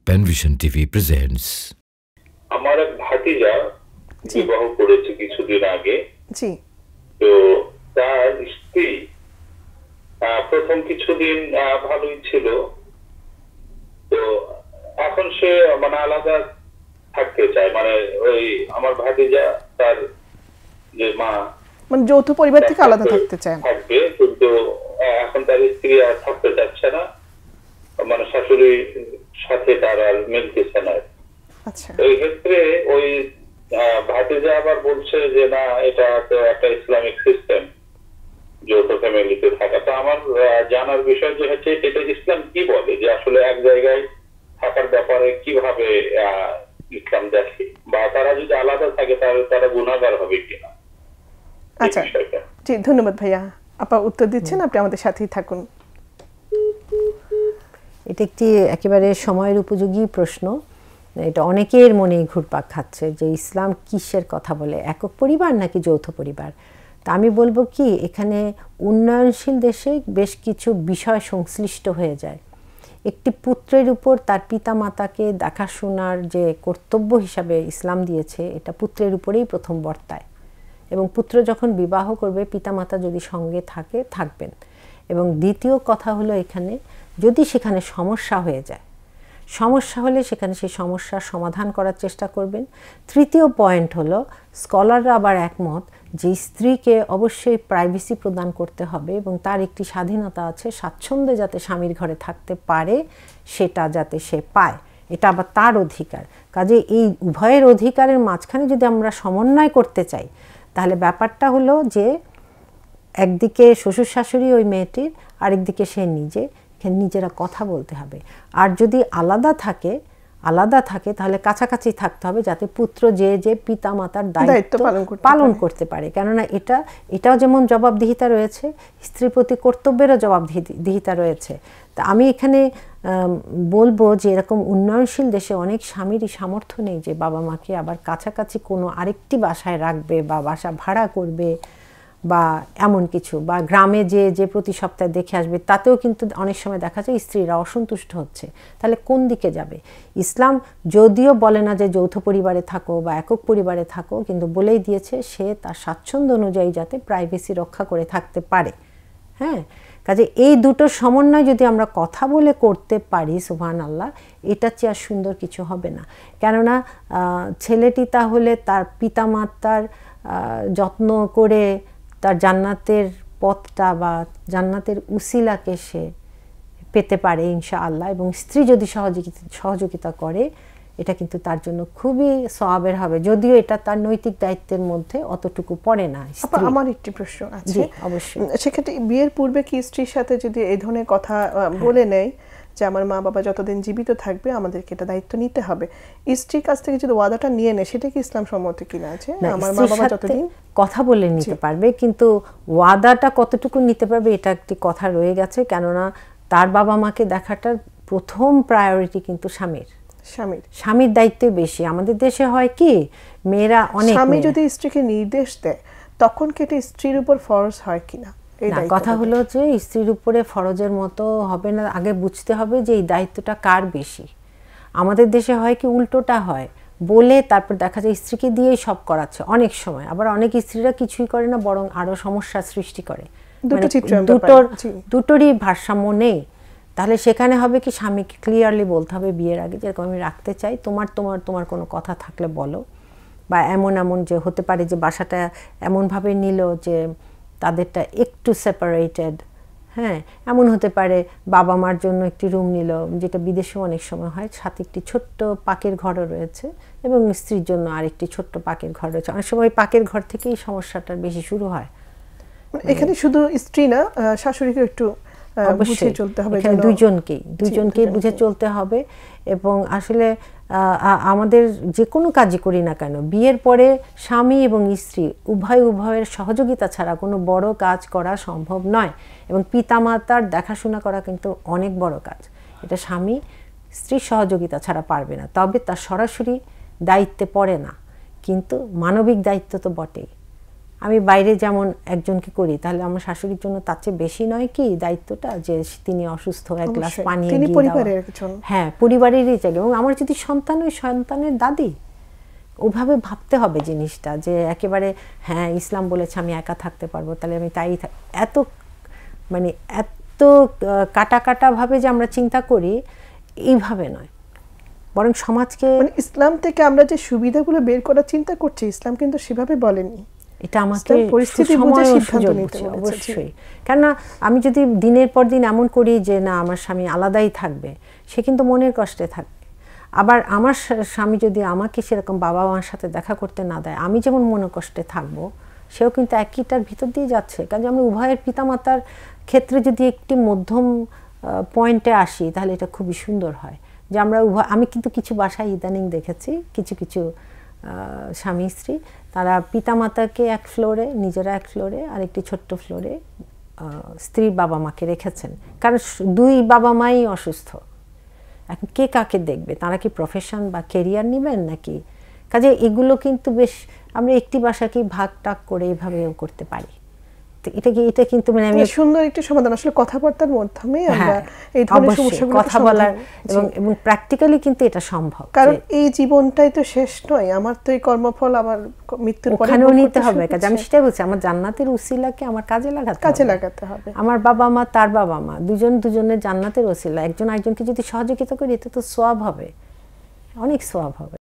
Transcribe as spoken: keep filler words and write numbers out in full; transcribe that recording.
পেনভিশন TV presents. আমার এক ভাতিজা বিবাহ করেছে কিছুদিন আগে। জি। তো তার স্ত্রী প্রথম কিছুদিন ভালোই ছিল, তো এখন সে মানে আলাদা থাকতে চায়, মানে ওই আমার ভাতিজা তার যে মা মানে যৌথ পরিবার থেকে আলাদা থাকতে চায় থাকবে, কিন্তু এখন তার স্ত্রী আর থাকতে চাচ্ছে না, মানে শাশুড়ির সাথে তার আর মিলতেছে না। আচ্ছা। এই ক্ষেত্রে ওই ভাতিজা আবার বলছে যে না, এটা তো একটা ইসলামিক সিস্টেম যৌথ ফ্যামিলিতে থাকা। তো আমার জানার বিষয় যে হচ্ছে এটা ইসলাম কি বলে, যে আসলে এক জায়গায় থাকার ব্যাপারে কিভাবে ইসলাম দেখে, বা তারা যদি আলাদা থাকে তাহলে তারা গুনাহগার হবে কিনা। আচ্ছা, জি, ধন্যবাদ ভাইয়া, আপা উত্তর দিচ্ছেন, আপনি আমাদের সাথেই থাকুন। এটা একটি একেবারে সময়ের উপযোগী প্রশ্ন। এটা অনেকের মনেই ঘুরপাক খাচ্ছে যে ইসলাম কিসের কথা বলে, একক পরিবার নাকি যৌথ পরিবার। তা আমি বলবো কি, এখানে উন্নয়নশীল দেশে বেশ কিছু বিষয় সংশ্লিষ্ট হয়ে যায়। একটি পুত্রের উপর তার পিতা মাতাকে দেখাশোনার যে কর্তব্য হিসাবে ইসলাম দিয়েছে, এটা পুত্রের উপরেই প্রথম বর্তায়। এবং পুত্র যখন বিবাহ করবে, পিতামাতা যদি সঙ্গে থাকে থাকবেন। এবং দ্বিতীয় কথা হলো, এখানে যদি সেখানে সমস্যা হয়ে যায়, সমস্যা হলে সেখানে সেই সমস্যার সমাধান করার চেষ্টা করবেন। তৃতীয় পয়েন্ট হলো, স্কলাররা আবার একমত যে স্ত্রীকে অবশ্যই প্রাইভেসি প্রদান করতে হবে এবং তার একটি স্বাধীনতা আছে, স্বাচ্ছন্দ্যে যাতে স্বামীর ঘরে থাকতে পারে সেটা যাতে সে পায়, এটা আবার তার অধিকার। কাজে এই উভয়ের অধিকারের মাঝখানে যদি আমরা সমন্বয় করতে চাই, তাহলে ব্যাপারটা হলো যে একদিকে শ্বশুর শাশুড়ি ওই মেয়েটির, আরেকদিকে সে নিজে, নিজেরা কথা বলতে হবে। আর যদি আলাদা থাকে আলাদা থাকে তাহলে কাছাকাছি থাকতে হবে, যাতে পুত্র যে যে পিতা মাতার দায়িত্ব পালন করতে পারে। কেননা এটা এটাও যেমন জবাবদিহিতা রয়েছে, স্ত্রীর প্রতি কর্তব্যেরও জবাবদিহিতা রয়েছে। তা আমি এখানে বলবো যে এরকম উন্নয়নশীল দেশে অনেক স্বামীরই সামর্থ্য নেই যে বাবা মাকে আবার কাছাকাছি কোনো আরেকটি বাসায় রাখবে বা বাসা ভাড়া করবে বা এমন কিছু, বা গ্রামে যে যে প্রতি সপ্তাহে দেখে আসবে, তাতেও কিন্তু অনেক সময় দেখা যায় স্ত্রীরা অসন্তুষ্ট হচ্ছে। তাহলে কোন দিকে যাবে? ইসলাম যদিও বলে না যে যৌথ পরিবারে থাকো বা একক পরিবারে থাকো, কিন্তু বলেই দিয়েছে সে তার স্বাচ্ছন্দ্য অনুযায়ী যাতে প্রাইভেসি রক্ষা করে থাকতে পারে। হ্যাঁ, কাজে এই দুটো সমন্বয় যদি আমরা কথা বলে করতে পারি, সুবহানাল্লাহ, এটা চেয়ে আর সুন্দর কিছু হবে না। কেননা ছেলেটি তাহলে তার পিতামাতার যত্ন করে তার জান্নাতের পথটা বা জান্নাতের উসিলাকে সে পেতে পারে ইনশাআল্লাহ। এবং স্ত্রী যদি সহযোগিতা সহযোগিতা করে, এটা কিন্তু তার জন্য খুবই সওয়াবের হবে, যদিও এটা তার নৈতিক দায়িত্বের মধ্যে অতটুকু পড়ে না। আমার একটি প্রশ্ন আছে, অবশ্যই। সেক্ষেত্রে বিয়ের পূর্বে কি স্ত্রীর সাথে যদি এই ধরনের কথা বলে নেয় যে আমার মা বাবা যতদিন জীবিত থাকবে আমাদেরকে এটা দায়িত্ব নিতে হবে, স্ত্রীর কাছ থেকে যদি ওয়াদাটা নিয়ে নেয়, সেটা কি ইসলাম সম্মত কিনা? আছে আমার মা বাবা যতদিন কথা বলে নিতে পারবে, কিন্তু ওয়াদাটা কতটুকু নিতে পারবে এটা একটি কথা রয়ে গেছে। কেননা তার বাবা মাকে দেখাটার প্রথম প্রায়োরিটি কিন্তু স্বামীর স্বামীর স্বামীর দায়িত্বই বেশি। আমাদের দেশে হয় কি, মেয়েরা অনেক, স্বামী যদি স্ত্রীকে নির্দেশ দেয় তখন কি এটা স্ত্রীর উপর ফরজ হয় কিনা? কথা হলো যে স্ত্রীর উপরে ফরজের মতো হবে না, আগে বুঝতে হবে যে এই দায়িত্বটা কার বেশি। আমাদের দেশে হয় কি, উল্টোটা হয়, বলে তারপর দেখা যায় স্ত্রীকে দিয়েই সব করাচ্ছে অনেক সময়। আবার অনেক স্ত্রীরা কিছুই করে না, বরং আরো সমস্যার সৃষ্টি করে। দুটোর দুটোরই ভারসাম্য নেই। তাহলে সেখানে হবে কি, স্বামীকে ক্লিয়ারলি বলতে হবে বিয়ের আগে যে আমি রাখতে চাই, তোমার তোমার তোমার কোনো কথা থাকলে বলো। বা এমন এমন যে হতে পারে যে বাসাটা এমনভাবে নিল যে তাদেরটা একটু সেপারেটেড। হ্যাঁ, এমন হতে পারে বাবা মার জন্য একটি রুম নিল, যেটা বিদেশেও অনেক সময় হয়, সাথে একটি ছোট্ট পাকের ঘরও রয়েছে, এবং স্ত্রীর জন্য আরেকটি ছোট্ট পাকের ঘর রয়েছে। অনেক সময় পাকের ঘর থেকেই সমস্যাটার বেশি শুরু হয়। এখানে শুধু স্ত্রী না, শাশুড়িকে একটু বুঝে চলতে হবে, এখানে দুইজনকেই দুইজনকেই বুঝে চলতে হবে। এবং আসলে আমাদের যে কোনো কাজই করি না কেন, বিয়ের পরে স্বামী এবং স্ত্রী উভয় উভয়ের সহযোগিতা ছাড়া কোনো বড় কাজ করা সম্ভব নয়। এবং পিতামাতার দেখাশোনা করা কিন্তু অনেক বড় কাজ, এটা স্বামী স্ত্রীর সহযোগিতা ছাড়া পারবে না। তবে তার সরাসরি দায়িত্বে পড়ে না, কিন্তু মানবিক দায়িত্ব তো বটেই। আমি বাইরে যেমন একজনকে করি, তাহলে আমার শাশুড়ির জন্য তার চেয়ে বেশি নয় কি দায়িত্বটা, যে তিনি অসুস্থ, এক গ্লাস পানি তিনি পরিবারের একজন, হ্যাঁ পরিবারেরই জায়গা। এবং আমার যদি সন্তান, ওই সন্তানের দাদি, ওভাবে ভাবতে হবে জিনিসটা, যে একেবারে হ্যাঁ ইসলাম বলেছে আমি একা থাকতে পারবো, তাহলে আমি তাই এত মানে এত কাটা কাটা ভাবে যে আমরা চিন্তা করি, এইভাবে নয়, বরং সমাজকে মানে ইসলাম থেকে আমরা যে সুবিধাগুলো বের করার চিন্তা করছি, ইসলাম কিন্তু সেভাবে বলেনি। এটা আমাকে পরিস্থিতি বুঝে সিদ্ধান্ত নিতে বলেছে। অবশ্যই, কেননা আমি যদি দিনের পর দিন এমন করি যে না আমার স্বামী আলাদাই থাকবে, সে কিন্তু মনের কষ্টে থাকবে। আবার আমার স্বামী যদি আমাকে সেরকম বাবা মার সাথে দেখা করতে না দেয়, আমি যেমন মনের কষ্টে থাকবো, সেও কিন্তু একইটার ভিতর দিয়ে যাচ্ছে। কাজে আমরা উভয়ের পিতামাতার ক্ষেত্রে যদি একটি মধ্যম পয়েন্টে আসি, তাহলে এটা খুবই সুন্দর হয়। যে আমরা উভয়, আমি কিন্তু কিছু বাসায় ইদানিং দেখেছি, কিছু কিছু স্বামী স্ত্রী তারা পিতামাতাকে এক ফ্লোরে, নিজেরা এক ফ্লোরে, আর একটি ছোট্ট ফ্লোরে স্ত্রীর বাবা মাকে রেখেছেন, কারণ দুই বাবা মাই অসুস্থ। এখন কে কাকে দেখবে? তারা কি প্রফেশন বা কেরিয়ার নেবেন নাকি? কাজে এগুলো কিন্তু বেশ, আমরা একটি বাসাকেই ভাগ টাগ করে এইভাবেও করতে পারি। এটা কি এটা কিন্তু মানে আমি সুন্দর একটি সমাধান, আসলে কথাবার্তার মাধ্যমে আমরা এই ধরনের সমস্যাগুলো কথা বলার এবং এবং প্র্যাকটিক্যালি কিন্তু এটা সম্ভব। কারণ এই জীবনটাই তো শেষ নয়, আমার তো এই কর্মফল আমার মৃত্যুর পরে ওখানেও নিতে হবে। কাজে আমি সেটাই বলছি, আমার জান্নাতের উসিলাকে আমার কাজে লাগাতে কাজে লাগাতে হবে। আমার বাবা মা, তার বাবা মা, দুজন দুজনের জান্নাতের উসিলা, একজন একজনকে যদি সহযোগিতা করি, এতে তো সওয়াব হবে, অনেক সওয়াব হবে।